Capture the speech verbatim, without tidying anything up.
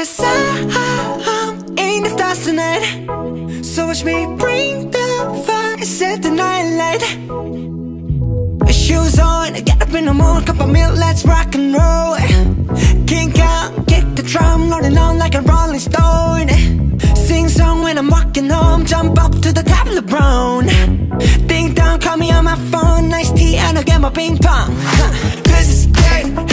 'cause I'm in the stars tonight. So watch me bring the fire, set the night light. Shoes on, get up in the mood, cup of milk, let's rock and roll. Kink out, kick the drum, rolling on like a rolling stone. Sing song when I'm walking home, jump up to the top of the brown. Ding dong, call me on my phone, nice tea and I'll get my ping pong. This is great.